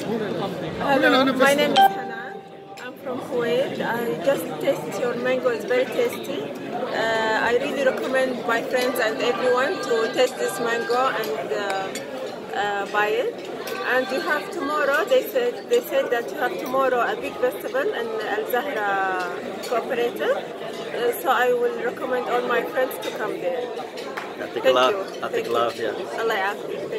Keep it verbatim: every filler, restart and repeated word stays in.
Hello, my name is Hanan. I'm from Kuwait. I just tasted your mango. It's very tasty. Uh, I really recommend my friends and everyone to taste this mango and uh, uh, buy it. And you have tomorrow. They said they said that you have tomorrow a big festival in Al Zahra Cooperative. Uh, so I will recommend all my friends to come there. يعطيك Thank الله you. يعطيك Thank الله you. العافية. Allah يعافيك.